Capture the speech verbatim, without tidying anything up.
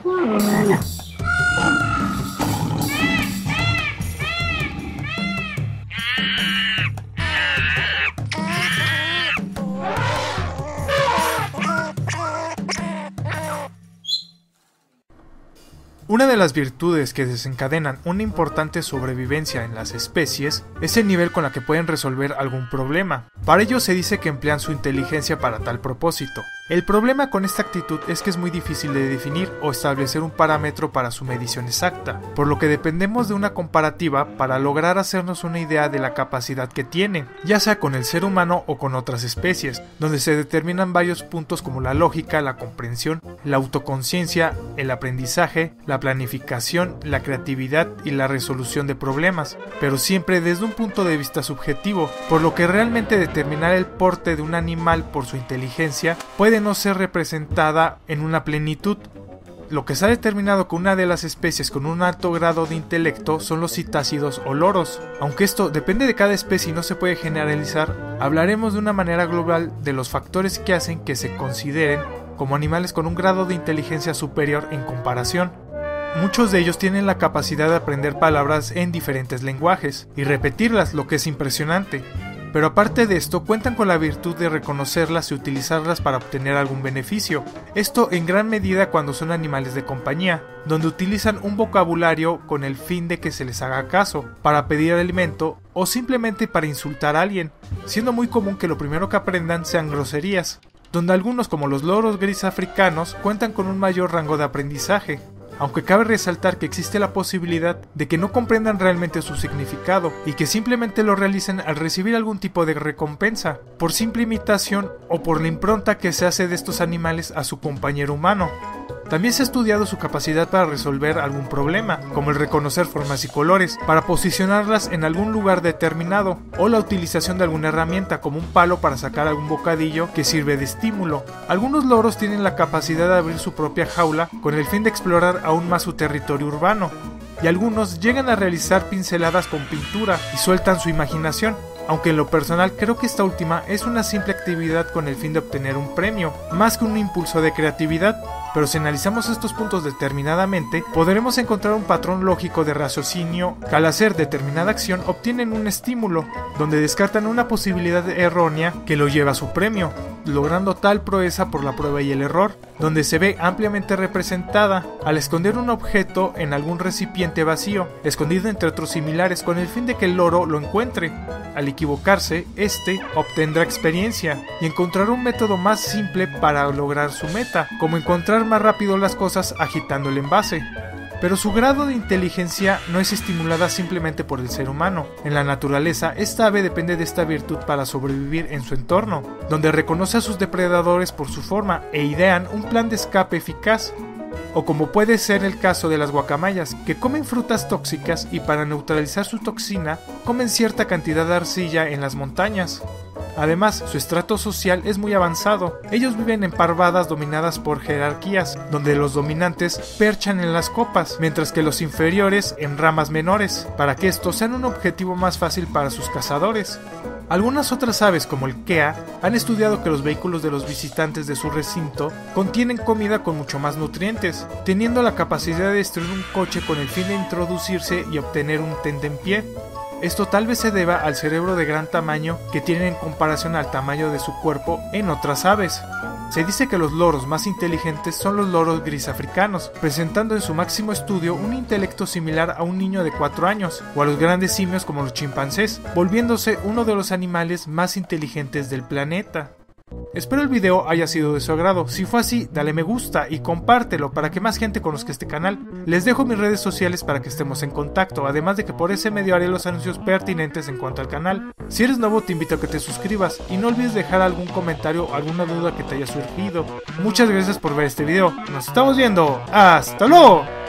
Una de las virtudes que desencadenan una importante sobrevivencia en las especies es el nivel con la que pueden resolver algún problema. Para ello se dice que emplean su inteligencia para tal propósito. El problema con esta actitud es que es muy difícil de definir o establecer un parámetro para su medición exacta, por lo que dependemos de una comparativa para lograr hacernos una idea de la capacidad que tiene, ya sea con el ser humano o con otras especies, donde se determinan varios puntos como la lógica, la comprensión, la autoconciencia, el aprendizaje, la planificación, la creatividad y la resolución de problemas, pero siempre desde un punto de vista subjetivo, por lo que realmente determinar el porte de un animal por su inteligencia puede no ser representada en una plenitud. Lo que se ha determinado que una de las especies con un alto grado de intelecto son los citácidos o loros. Aunque esto depende de cada especie y no se puede generalizar, hablaremos de una manera global de los factores que hacen que se consideren como animales con un grado de inteligencia superior en comparación. Muchos de ellos tienen la capacidad de aprender palabras en diferentes lenguajes y repetirlas, lo que es impresionante. Pero aparte de esto, cuentan con la virtud de reconocerlas y utilizarlas para obtener algún beneficio. Esto en gran medida cuando son animales de compañía, donde utilizan un vocabulario con el fin de que se les haga caso, para pedir alimento o simplemente para insultar a alguien, siendo muy común que lo primero que aprendan sean groserías, donde algunos como los loros gris africanos cuentan con un mayor rango de aprendizaje. Aunque cabe resaltar que existe la posibilidad de que no comprendan realmente su significado y que simplemente lo realicen al recibir algún tipo de recompensa, por simple imitación o por la impronta que se hace de estos animales a su compañero humano. También se ha estudiado su capacidad para resolver algún problema, como el reconocer formas y colores, para posicionarlas en algún lugar determinado, o la utilización de alguna herramienta como un palo para sacar algún bocadillo que sirve de estímulo. Algunos loros tienen la capacidad de abrir su propia jaula con el fin de explorar aún más su territorio urbano, y algunos llegan a realizar pinceladas con pintura y sueltan su imaginación. Aunque en lo personal creo que esta última es una simple actividad con el fin de obtener un premio, más que un impulso de creatividad, pero si analizamos estos puntos determinadamente, podremos encontrar un patrón lógico de raciocinio que al hacer determinada acción obtienen un estímulo, donde descartan una posibilidad errónea que lo lleva a su premio, logrando tal proeza por la prueba y el error, donde se ve ampliamente representada al esconder un objeto en algún recipiente vacío, escondido entre otros similares con el fin de que el loro lo encuentre. Al equivocarse, este obtendrá experiencia y encontrará un método más simple para lograr su meta, como encontrar más rápido las cosas agitando el envase. Pero su grado de inteligencia no es estimulada simplemente por el ser humano. En la naturaleza, esta ave depende de esta virtud para sobrevivir en su entorno, donde reconoce a sus depredadores por su forma e idean un plan de escape eficaz. O como puede ser el caso de las guacamayas, que comen frutas tóxicas y para neutralizar su toxina, comen cierta cantidad de arcilla en las montañas. Además, su estrato social es muy avanzado. Ellos viven en parvadas dominadas por jerarquías, donde los dominantes perchan en las copas, mientras que los inferiores en ramas menores, para que estos sean un objetivo más fácil para sus cazadores. Algunas otras aves, como el quea, han estudiado que los vehículos de los visitantes de su recinto contienen comida con mucho más nutrientes, teniendo la capacidad de destruir un coche con el fin de introducirse y obtener un tentempié. Esto tal vez se deba al cerebro de gran tamaño que tienen en comparación al tamaño de su cuerpo en otras aves. Se dice que los loros más inteligentes son los loros gris africanos, presentando en su máximo estudio un intelecto similar a un niño de cuatro años, o a los grandes simios como los chimpancés, volviéndose uno de los animales más inteligentes del planeta. Espero el video haya sido de su agrado. Si fue así, dale me gusta y compártelo para que más gente conozca este canal. Les dejo mis redes sociales para que estemos en contacto, además de que por ese medio haré los anuncios pertinentes en cuanto al canal. Si eres nuevo, te invito a que te suscribas y no olvides dejar algún comentario o alguna duda que te haya surgido. Muchas gracias por ver este video. Nos estamos viendo. ¡Hasta luego!